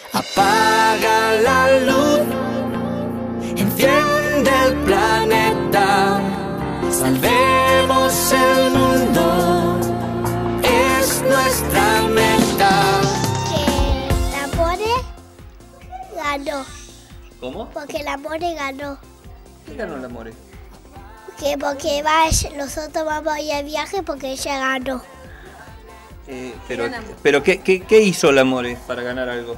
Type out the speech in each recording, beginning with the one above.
Apaga la luz, enciende el planeta, salvemos el mundo, es nuestra meta. Que la More ganó. ¿Cómo? Porque la More ganó. ¿Qué ganó la More? Porque nosotros vamos a ir de viaje porque ella ganó. Pero ¿qué hizo la More para ganar algo?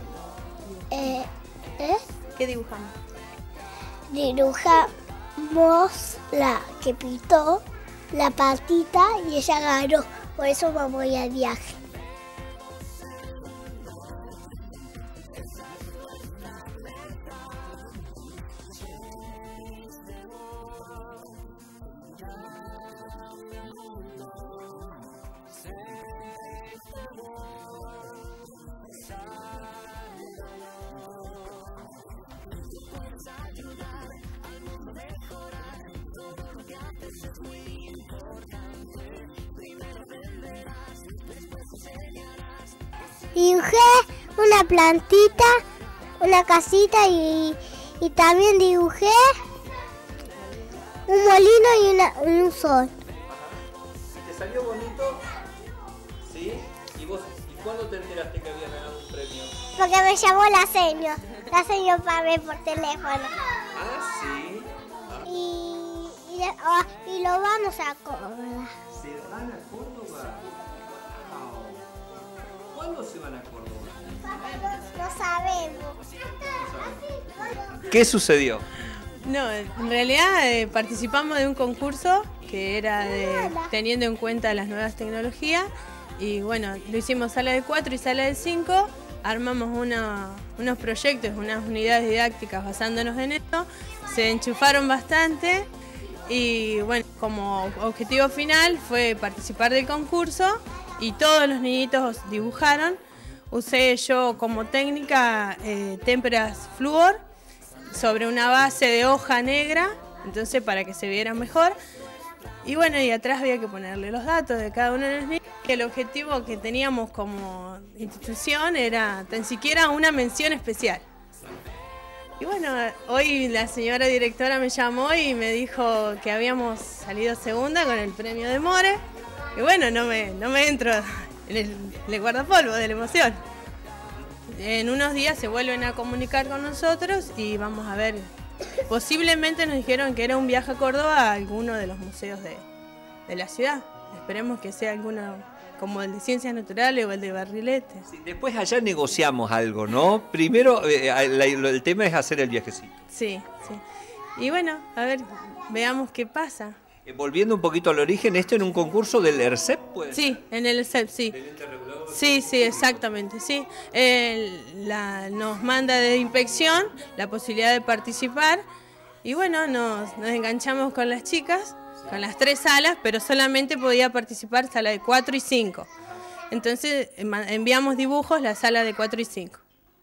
¿Qué dibujamos? Dibujamos la que pintó la patita y ella ganó. Por eso vamos a ir de viaje. Dibujé una plantita, una casita y también dibujé un molino y un sol. ¿Te salió bonito? ¿Sí? ¿Y cuándo te enteraste que había ganado un premio? Porque me llamó la seño para ver por teléfono. Ah, sí. Y lo vamos a Córdoba. ¿Se van a Córdoba? Wow. ¿Cuándo se van a Córdoba? No sabemos. ¿Qué sucedió? No, en realidad participamos de un concurso que era teniendo en cuenta las nuevas tecnologías y bueno, lo hicimos sala de 4 y sala de 5, armamos unos proyectos, unas unidades didácticas basándonos en esto, se enchufaron bastante y bueno, como objetivo final fue participar del concurso y todos los niñitos dibujaron. Usé yo como técnica témperas flúor sobre una base de hoja negra, entonces para que se viera mejor. Y bueno, y atrás había que ponerle los datos de cada uno de los niños. El objetivo que teníamos como institución era tan siquiera una mención especial. Y bueno, hoy la señora directora me llamó y me dijo que habíamos salido segunda con el premio de More. Y bueno, no me entro en el guardapolvo de la emoción. En unos días se vuelven a comunicar con nosotros y vamos a ver. Posiblemente nos dijeron que era un viaje a Córdoba a alguno de los museos de la ciudad. Esperemos que sea alguno como el de Ciencias Naturales o el de Barrilete. Sí, después allá negociamos algo, ¿no? Primero el tema es hacer el viajecito. Sí, sí. Y bueno, a ver, veamos qué pasa. Volviendo un poquito al origen, ¿esto en un concurso del ERCEP puede ser? Sí, en el ERCEP, sí. ¿Del ente regulador? Sí, sí, exactamente, sí. Nos manda de inspección la posibilidad de participar y bueno, nos enganchamos con las chicas, con las 3 salas, pero solamente podía participar sala de 4 y 5. Entonces enviamos dibujos la sala de 4 y 5.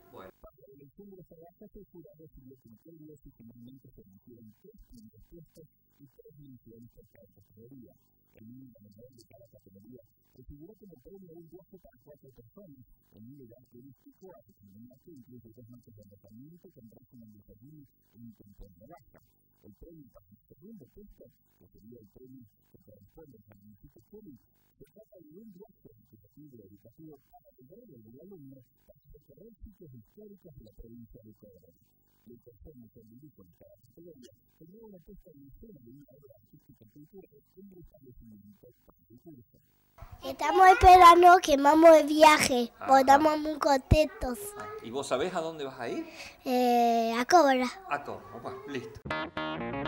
Figuró como premio un viaje para 4 personas, en un lugar turístico a que incluye 2 noches de alojamiento con régimen de desayuno en un temporada de baja. El premio para el segundo puesto, que sería el premio que corresponde al municipio Chile, se trata de un viaje educativo para ayudar al alumno para recorrer sitios históricos de la provincia de Córdoba. El tercer micromunicipio de cada categoría tendrá una puesta en escena de una obra artística cultural en el establecimiento para el curso. Estamos esperando que vamos de viaje, porque estamos muy contentos. ¿Y vos sabés a dónde vas a ir? A Córdoba. A Córdoba, listo.